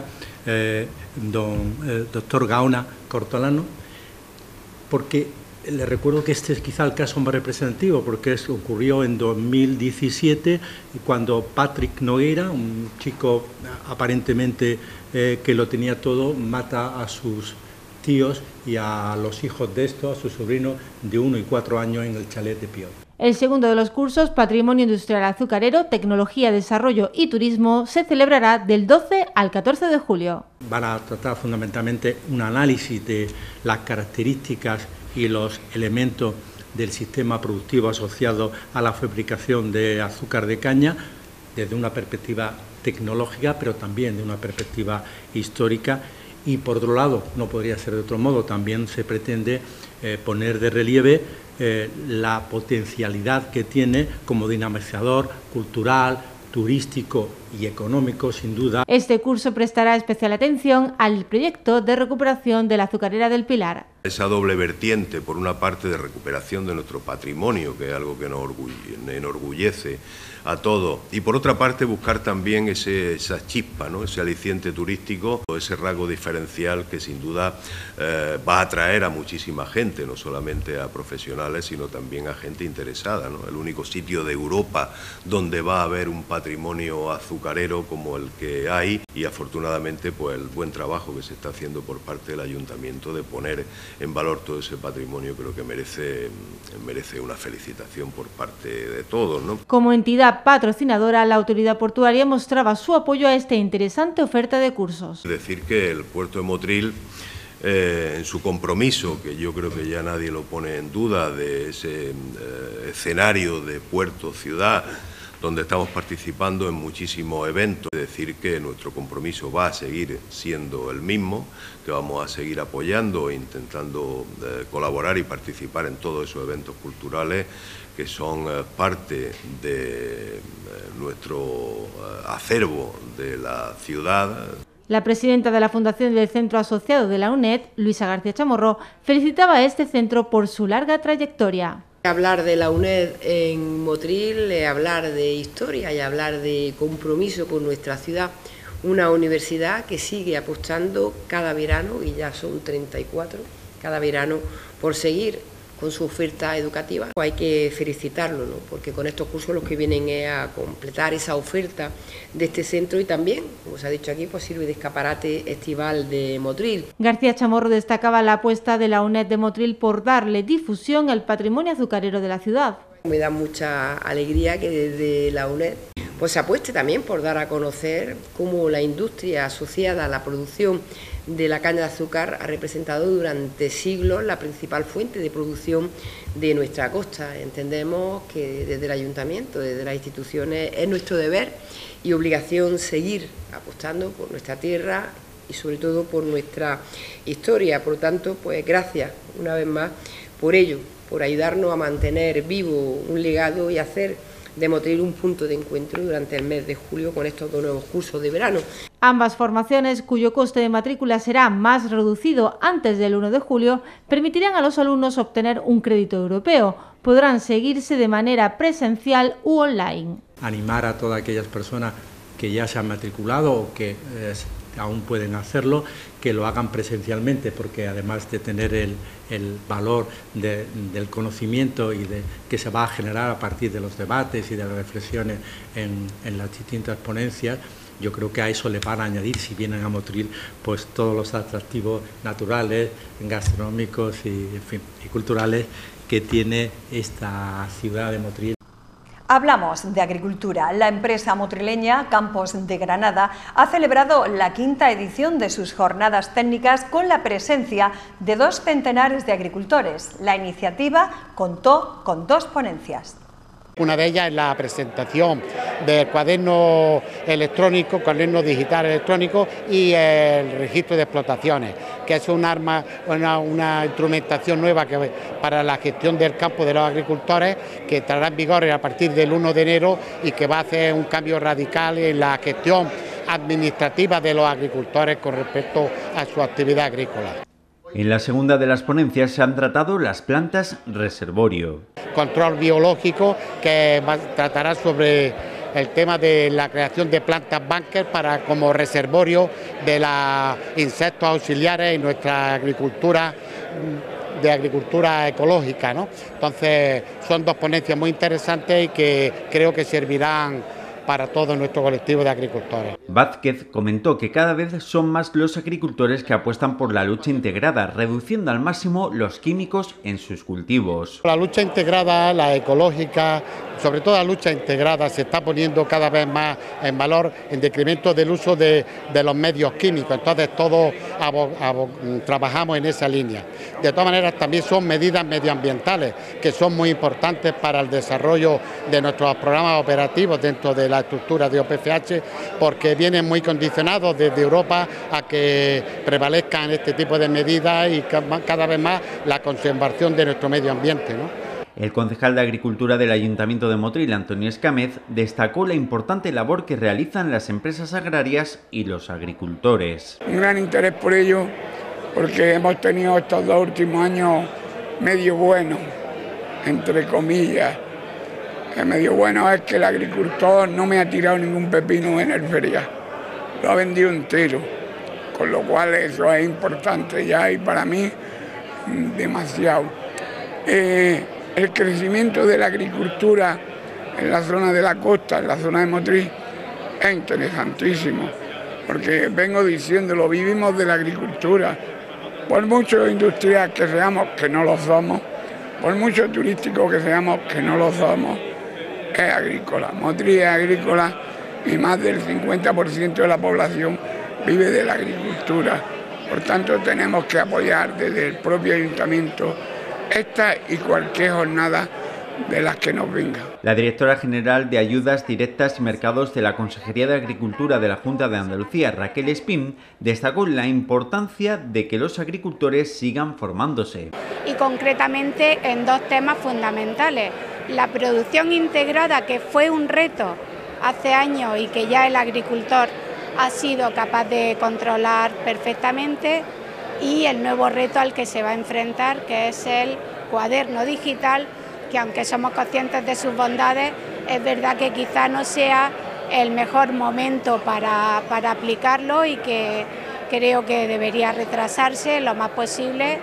doctor Gaona Cortolano, porque le recuerdo que este es quizá el caso más representativo, porque ocurrió en 2017, cuando Patrick Nogueira, un chico aparentemente que lo tenía todo, mata a sus tíos y a los hijos de estos, a sus sobrinos de 1 y 4 años en el chalet de Pioz. El segundo de los cursos, Patrimonio Industrial Azucarero, Tecnología, Desarrollo y Turismo, se celebrará del 12 al 14 de julio. Van a tratar fundamentalmente un análisis de las características y los elementos del sistema productivo asociado a la fabricación de azúcar de caña desde una perspectiva tecnológica, pero también de una perspectiva histórica, y por otro lado, no podría ser de otro modo, también se pretende poner de relieve la potencialidad que tiene como dinamizador cultural, turístico y económico, sin duda. Este curso prestará especial atención al proyecto de recuperación de la azucarera del Pilar. Esa doble vertiente, por una parte de recuperación de nuestro patrimonio, que es algo que nos enorgullece a todos, y por otra parte buscar también esa chispa, ¿no? Ese aliciente turístico, ese rasgo diferencial que sin duda va a atraer a muchísima gente, no solamente a profesionales, sino también a gente interesada, ¿no? El único sitio de Europa donde va a haber un patrimonio azucarero como el que hay, y afortunadamente pues el buen trabajo que se está haciendo por parte del Ayuntamiento de poner en valor todo ese patrimonio, creo que merece una felicitación por parte de todos, ¿no? Como entidad patrocinadora, la autoridad portuaria mostraba su apoyo a esta interesante oferta de cursos. Decir que el puerto de Motril, en su compromiso, que yo creo que ya nadie lo pone en duda, de ese escenario de puerto-ciudad, donde estamos participando en muchísimos eventos, decir que nuestro compromiso va a seguir siendo el mismo, que vamos a seguir apoyando e intentando colaborar y participar en todos esos eventos culturales que son parte de nuestro acervo de la ciudad. La presidenta de la Fundación del Centro Asociado de la UNED, Luisa García Chamorro, felicitaba a este centro por su larga trayectoria. Hablar de la UNED en Motril es hablar de historia y hablar de compromiso con nuestra ciudad. Una universidad que sigue apostando cada verano, y ya son 34, cada verano, por seguir con su oferta educativa. Hay que felicitarlo, ¿no? Porque con estos cursos los que vienen es a completar esa oferta de este centro, y también, como se ha dicho aquí, pues sirve de escaparate estival de Motril. García Chamorro destacaba la apuesta de la UNED de Motril por darle difusión al patrimonio azucarero de la ciudad. Me da mucha alegría que desde la UNED pues se apueste también por dar a conocer cómo la industria asociada a la producción de la caña de azúcar ha representado durante siglos la principal fuente de producción de nuestra costa. Entendemos que desde el Ayuntamiento, desde las instituciones, es nuestro deber y obligación seguir apostando por nuestra tierra y sobre todo por nuestra historia. Por lo tanto, pues gracias una vez más por ello, por ayudarnos a mantener vivo un legado y hacer de Motril un punto de encuentro durante el mes de julio con estos dos nuevos cursos de verano. Ambas formaciones, cuyo coste de matrícula será más reducido antes del 1 de julio, permitirán a los alumnos obtener un crédito europeo. Podrán seguirse de manera presencial u online. Animar a todas aquellas personas que ya se han matriculado o que aún pueden hacerlo, que lo hagan presencialmente, porque además de tener el valor del conocimiento y que se va a generar a partir de los debates y de las reflexiones en las distintas ponencias, yo creo que a eso le van a añadir, si vienen a Motril, pues todos los atractivos naturales, gastronómicos y culturales que tiene esta ciudad de Motril. Hablamos de agricultura. La empresa motrileña Campos de Granada ha celebrado la 5ª edición de sus jornadas técnicas con la presencia de 2 centenares de agricultores. La iniciativa contó con 2 ponencias. Una de ellas es la presentación del cuaderno electrónico, cuaderno digital electrónico y el registro de explotaciones, que es un arma, una instrumentación nueva para la gestión del campo de los agricultores, que estará en vigor a partir del 1 de enero y que va a hacer un cambio radical en la gestión administrativa de los agricultores con respecto a su actividad agrícola. En la segunda de las ponencias se han tratado las plantas reservorio. Control biológico, que tratará sobre el tema de la creación de plantas búnker como reservorio de los insectos auxiliares en nuestra agricultura, de agricultura ecológica, ¿no? Entonces son 2 ponencias muy interesantes y que creo que servirán para todo nuestro colectivo de agricultores. Vázquez comentó que cada vez son más los agricultores que apuestan por la lucha integrada, reduciendo al máximo los químicos en sus cultivos. La lucha integrada, la ecológica, sobre todo la lucha integrada, se está poniendo cada vez más en valor en detrimento del uso de los medios químicos. Entonces todos trabajamos en esa línea. De todas maneras, también son medidas medioambientales que son muy importantes para el desarrollo de nuestros programas operativos dentro de la estructura de OPCH, porque vienen muy condicionados desde Europa a que prevalezcan este tipo de medidas y cada vez más la conservación de nuestro medio ambiente, ¿no? El concejal de Agricultura del Ayuntamiento de Motril, Antonio Escámez, destacó la importante labor que realizan las empresas agrarias y los agricultores. Un gran interés por ello, porque hemos tenido estos 2 últimos años medio buenos, entre comillas. El medio bueno es que el agricultor no me ha tirado ningún pepino en el feria, lo ha vendido entero, con lo cual eso es importante ya y para mí demasiado. El crecimiento de la agricultura en la zona de la costa, en la zona de Motril, es interesantísimo, porque vengo diciéndolo, vivimos de la agricultura. Por mucho industrial que seamos, que no lo somos, por mucho turístico que seamos, que no lo somos, es agrícola. Motril es agrícola y más del 50% de la población vive de la agricultura. Por tanto, tenemos que apoyar desde el propio ayuntamiento esta y cualquier jornada de las que nos venga. La directora general de Ayudas Directas y Mercados de la Consejería de Agricultura de la Junta de Andalucía, Raquel Espín, destacó la importancia de que los agricultores sigan formándose. Y concretamente en 2 temas fundamentales. La producción integrada, que fue un reto hace años y que ya el agricultor ha sido capaz de controlar perfectamente, y el nuevo reto al que se va a enfrentar, que es el cuaderno digital, que aunque somos conscientes de sus bondades, es verdad que quizá no sea el mejor momento para aplicarlo y que creo que debería retrasarse lo más posible,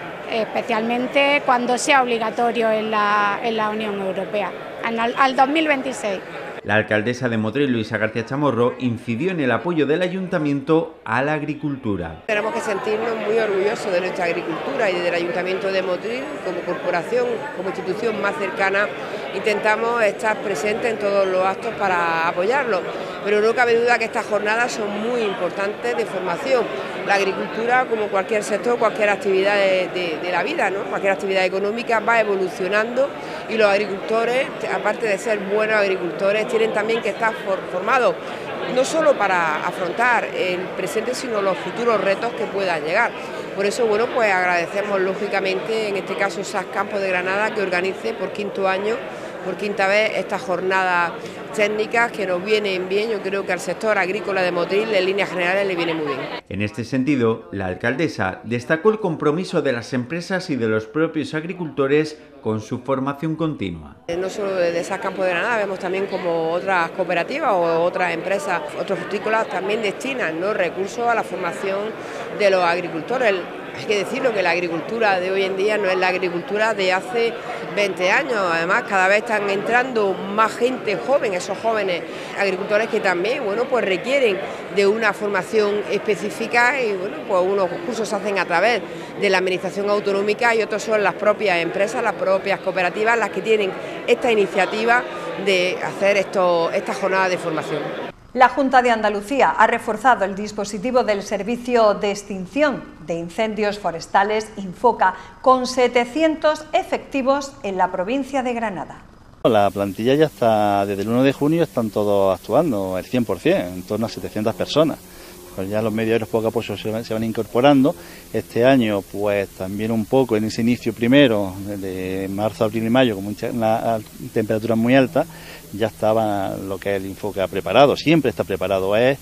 especialmente cuando sea obligatorio en la Unión Europea, al 2026. La alcaldesa de Motril, Luisa García Chamorro, incidió en el apoyo del ayuntamiento a la agricultura. Tenemos que sentirnos muy orgullosos de nuestra agricultura y del Ayuntamiento de Motril, como corporación, como institución más cercana, intentamos estar presentes en todos los actos para apoyarlo. Pero no cabe duda que estas jornadas son muy importantes de formación. La agricultura, como cualquier sector, cualquier actividad de la vida, ¿no? Cualquier actividad económica va evolucionando y los agricultores, aparte de ser buenos agricultores, tienen también que estar formados, no solo para afrontar el presente, sino los futuros retos que puedan llegar. Por eso, bueno, pues agradecemos lógicamente, en este caso, SAS Campos de Granada, que organice por 5º año, por 5ª vez, estas jornadas técnicas que nos vienen bien. Yo creo que al sector agrícola de Motril, en líneas generales, le viene muy bien. En este sentido, la alcaldesa destacó el compromiso de las empresas y de los propios agricultores con su formación continua. No solo de SAS Campos de Granada, vemos también como otras cooperativas o otras empresas, otros frutícolas también destinan, ¿no?, recursos a la formación de los agricultores. Hay que decirlo, que la agricultura de hoy en día no es la agricultura de hace 20 años. Además, cada vez están entrando más gente joven, esos jóvenes agricultores que también, bueno, pues requieren de una formación específica y, bueno, pues unos cursos se hacen a través de la administración autonómica y otros son las propias empresas, las propias cooperativas las que tienen esta iniciativa de hacer esta jornada de formación. La Junta de Andalucía ha reforzado el dispositivo del Servicio de Extinción de Incendios Forestales Infoca con 700 efectivos en la provincia de Granada. La plantilla ya está, desde el 1 de junio están todos actuando, el 100%, en torno a 700 personas. Pues ya los mediadores poco a poco se van incorporando. Este año pues también un poco en ese inicio primero, de marzo, abril y mayo, con una temperatura muy alta, ya estaba lo que es el Infoca preparado, siempre está preparado. El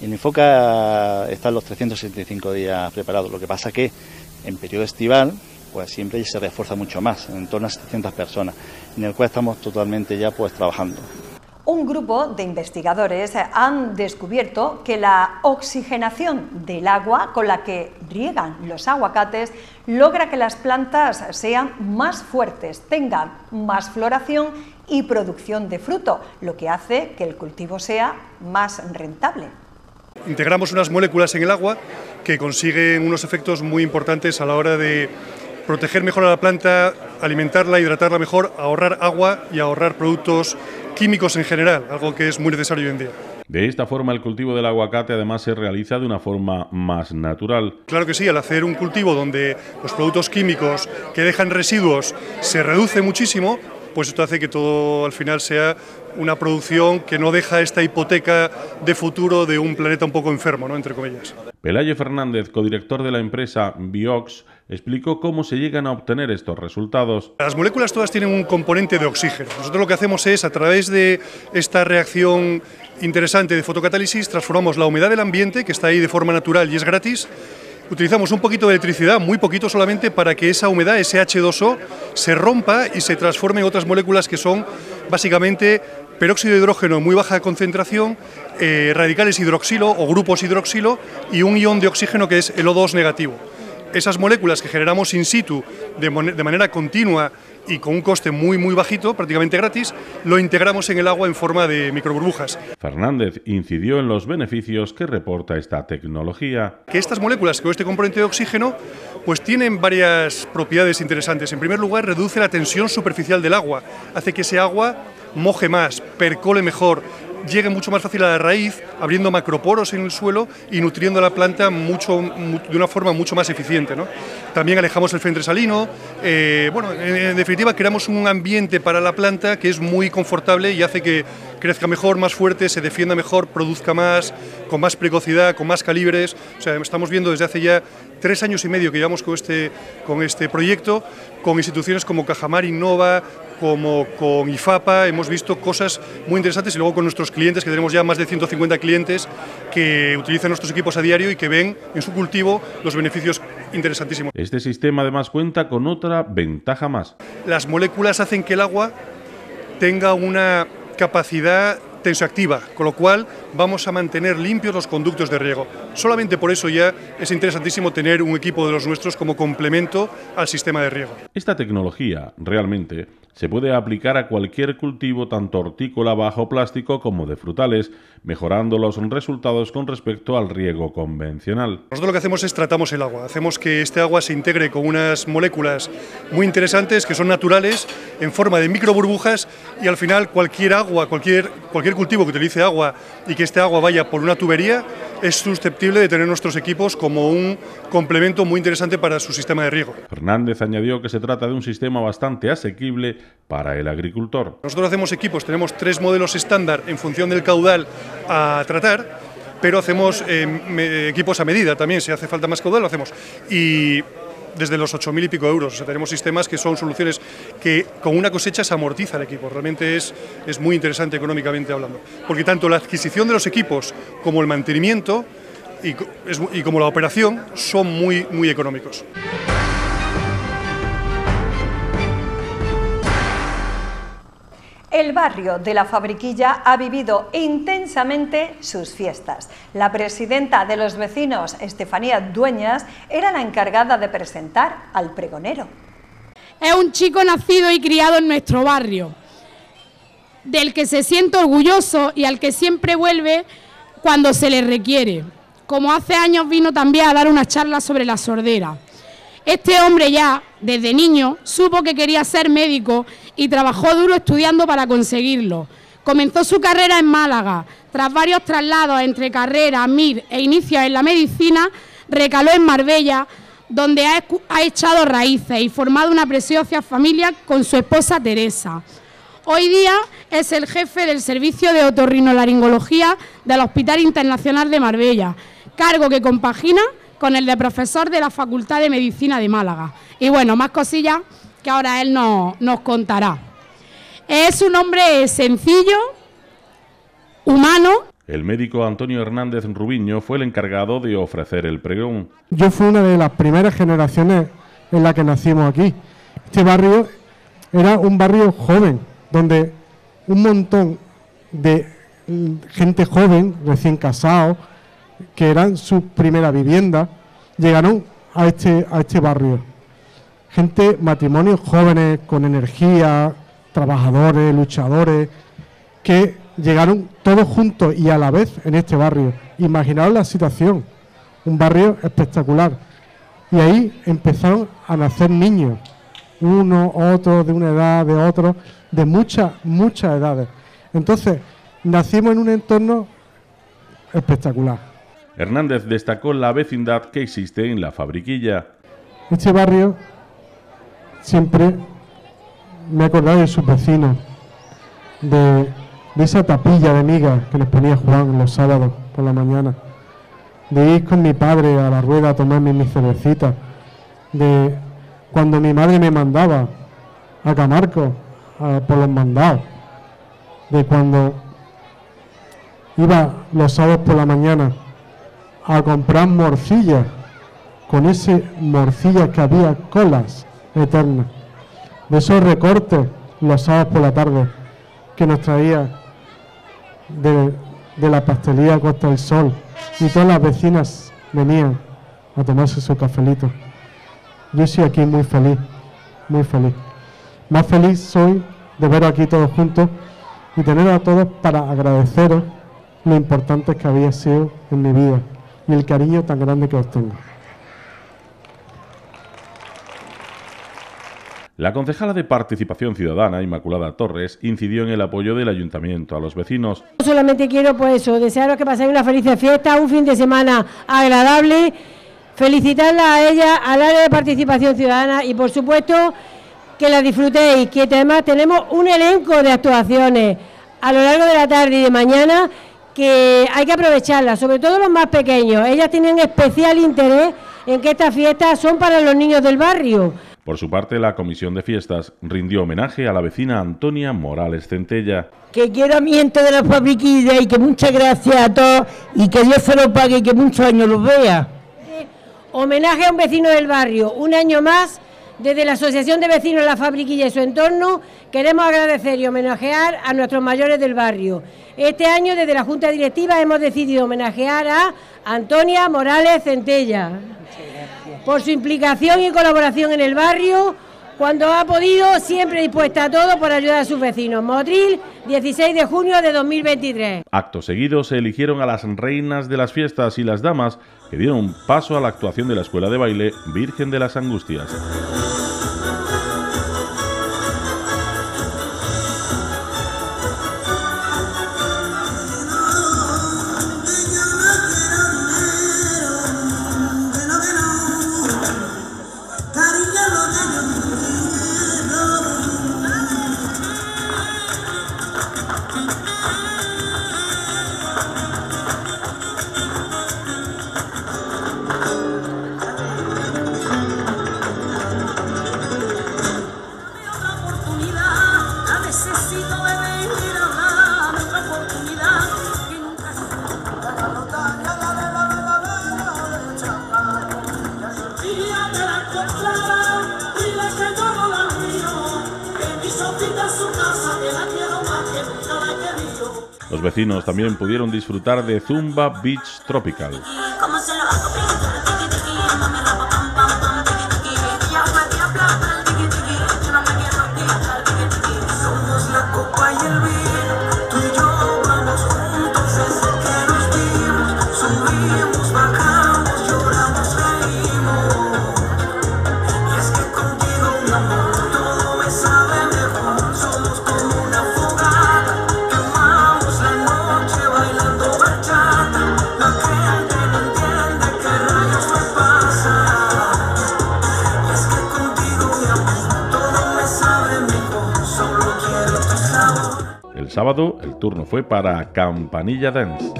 Infoca está en los 365 días preparados, lo que pasa que en periodo estival pues siempre se refuerza mucho más, en torno a 700 personas, en el cual estamos totalmente ya pues trabajando. Un grupo de investigadores han descubierto que la oxigenación del agua con la que riegan los aguacates logra que las plantas sean más fuertes, tengan más floración y producción de fruto, lo que hace que el cultivo sea más rentable. Integramos unas moléculas en el agua que consiguen unos efectos muy importantes a la hora de proteger mejor a la planta, alimentarla, hidratarla mejor, ahorrar agua y ahorrar productos químicos en general, algo que es muy necesario hoy en día. De esta forma, el cultivo del aguacate además se realiza de una forma más natural. Claro que sí, al hacer un cultivo donde los productos químicos que dejan residuos se reducen muchísimo, pues esto hace que todo al final sea una producción que no deja esta hipoteca de futuro de un planeta un poco enfermo, ¿no?, entre comillas. Pelayo Fernández, codirector de la empresa Biox, explicó cómo se llegan a obtener estos resultados. Las moléculas todas tienen un componente de oxígeno. Nosotros lo que hacemos es, a través de esta reacción interesante de fotocatálisis, transformamos la humedad del ambiente, que está ahí de forma natural y es gratis. Utilizamos un poquito de electricidad, muy poquito solamente, para que esa humedad, ese H2O, se rompa y se transforme en otras moléculas que son básicamente peróxido de hidrógeno en muy baja concentración, radicales hidroxilo o grupos hidroxilo y un ion de oxígeno que es el O2 negativo. Esas moléculas que generamos in situ de manera continua y con un coste muy bajito, prácticamente gratis, lo integramos en el agua en forma de microburbujas. Fernández incidió en los beneficios que reporta esta tecnología. Que estas moléculas con este componente de oxígeno pues tienen varias propiedades interesantes. En primer lugar, reduce la tensión superficial del agua, hace que ese agua moje más, percole mejor, llegue mucho más fácil a la raíz, abriendo macroporos en el suelo y nutriendo a la planta de una forma mucho más eficiente, ¿no? También alejamos el fentresalino, en definitiva creamos un ambiente para la planta que es muy confortable y hace que crezca mejor, más fuerte, se defienda mejor, produzca más, con más precocidad, con más calibres. O sea, estamos viendo desde hace ya 3 años y medio que llevamos con este proyecto, con instituciones como Cajamar Innova, como con IFAPA, hemos visto cosas muy interesantes y luego con nuestros clientes, que tenemos ya más de 150 clientes que utilizan nuestros equipos a diario y que ven en su cultivo los beneficios interesantísimos. Este sistema además cuenta con otra ventaja más. Las moléculas hacen que el agua tenga una capacidad tensioactiva, con lo cual vamos a mantener limpios los conductos de riego. Solamente por eso ya es interesantísimo tener un equipo de los nuestros como complemento al sistema de riego. Esta tecnología realmente se puede aplicar a cualquier cultivo, tanto hortícola bajo plástico como de frutales, mejorando los resultados con respecto al riego convencional. Nosotros lo que hacemos es tratamos el agua, hacemos que este agua se integre con unas moléculas muy interesantes que son naturales en forma de microburbujas y al final cualquier agua, cualquier cultivo que utilice agua y que este agua vaya por una tubería es susceptible de tener nuestros equipos como un complemento muy interesante para su sistema de riego. Fernández añadió que se trata de un sistema bastante asequible para el agricultor. Nosotros hacemos equipos, tenemos 3 modelos estándar en función del caudal a tratar, pero hacemos equipos a medida también, si hace falta más caudal lo hacemos. Y desde los 8.000 y pico euros, o sea, tenemos sistemas que son soluciones que con una cosecha se amortiza el equipo, realmente es muy interesante económicamente hablando, porque tanto la adquisición de los equipos como el mantenimiento y como la operación son muy económicos. El barrio de La Fabriquilla ha vivido intensamente sus fiestas. La presidenta de los vecinos, Estefanía Dueñas, era la encargada de presentar al pregonero. Es un chico nacido y criado en nuestro barrio, del que se siente orgulloso y al que siempre vuelve cuando se le requiere. Como hace años vino también a dar una charla sobre la sordera. Este hombre ya, desde niño, supo que quería ser médico y trabajó duro estudiando para conseguirlo. Comenzó su carrera en Málaga. Tras varios traslados entre carrera, MIR e inicios en la medicina, recaló en Marbella, donde ha echado raíces y formado una preciosa familia con su esposa Teresa. Hoy día es el jefe del servicio de otorrinolaringología del Hospital Internacional de Marbella, cargo que compagina con el de profesor de la Facultad de Medicina de Málaga. Y bueno, más cosillas que ahora él nos contará. Es un hombre sencillo, humano. El médico Antonio Hernández Rubiño fue el encargado de ofrecer el pregón. Yo fui una de las primeras generaciones en la que nacimos aquí. Este barrio era un barrio joven, donde un montón de gente joven, recién casados, que eran su primera vivienda, llegaron a este barrio. Gente, matrimonios jóvenes, con energía, trabajadores, luchadores, que llegaron todos juntos y a la vez en este barrio. Imaginaos la situación, un barrio espectacular. Y ahí empezaron a nacer niños, uno, otro, de una edad, de otro, de muchas edades. Entonces, nacimos en un entorno espectacular. Hernández destacó la vecindad que existe en la Fabriquilla. Este barrio siempre me he acordado de sus vecinos, de esa tapilla de migas que nos ponía Juan los sábados por la mañana, de ir con mi padre a la rueda a tomarme mis cervecitas, de cuando mi madre me mandaba a Camarco por los mandados, de cuando iba los sábados por la mañana a comprar morcillas, con ese morcillas que había colas eternas, de esos recortes los sábados por la tarde que nos traía de la pastelería Costa del Sol, y todas las vecinas venían a tomarse su cafelito. Yo estoy aquí muy feliz, muy feliz. Más feliz soy de veros aquí todos juntos y tener a todos para agradeceros lo importante que habéis sido en mi vida y el cariño tan grande que os tengo. La concejala de Participación Ciudadana, Inmaculada Torres, incidió en el apoyo del ayuntamiento a los vecinos. Solamente quiero, pues eso, desearos que paséis una feliz fiesta, un fin de semana agradable, felicitarla a ella, al área de Participación Ciudadana y, por supuesto, que la disfrutéis, que además tenemos un elenco de actuaciones a lo largo de la tarde y de mañana que hay que aprovecharlas, sobre todo los más pequeños. Ellas tienen especial interés en que estas fiestas son para los niños del barrio. Por su parte, la Comisión de Fiestas rindió homenaje a la vecina Antonia Morales Centella. Que quiero a mi gente de la Fabriquilla y que muchas gracias a todos y que Dios se lo pague y que muchos años los vea. Homenaje a un vecino del barrio, un año más. Desde la Asociación de Vecinos de la Fabriquilla y su entorno queremos agradecer y homenajear a nuestros mayores del barrio. Este año desde la Junta Directiva hemos decidido homenajear a Antonia Morales Centella por su implicación y colaboración en el barrio, cuando ha podido, siempre dispuesta a todo por ayudar a sus vecinos. Motril, 16 de junio de 2023. Acto seguido se eligieron a las reinas de las fiestas y las damas que dieron paso a la actuación de la Escuela de Baile Virgen de las Angustias. Los vecinos también pudieron disfrutar de Zumba Beach Tropical. El sábado el turno fue para Campanilla Dance.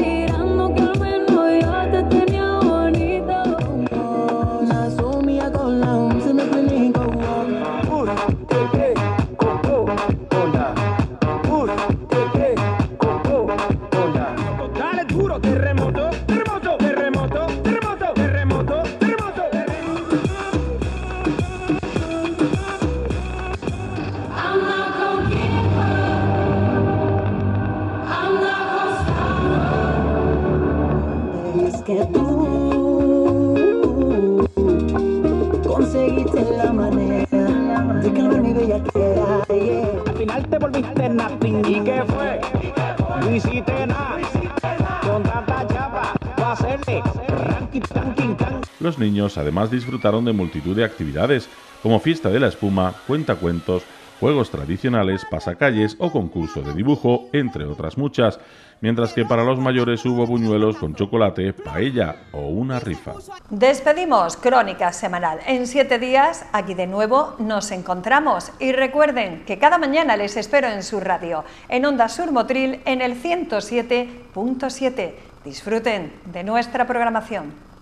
Que tú conseguiste la manera de calmar mi bellaquera. Al final te volviste nothing. ¿Y qué fue? No hiciste nada. Con tanta chapa va a hacerle ranking, ranking, ranking. Los niños además disfrutaron de multitud de actividades, como fiesta de la espuma, cuentacuentos, juegos tradicionales, pasacalles o concurso de dibujo, entre otras muchas, mientras que para los mayores hubo buñuelos con chocolate, paella o una rifa. Despedimos Crónica Semanal. En 7 días, aquí de nuevo nos encontramos. Y recuerden que cada mañana les espero en su radio, en Onda Sur Motril, en el 107.7. Disfruten de nuestra programación.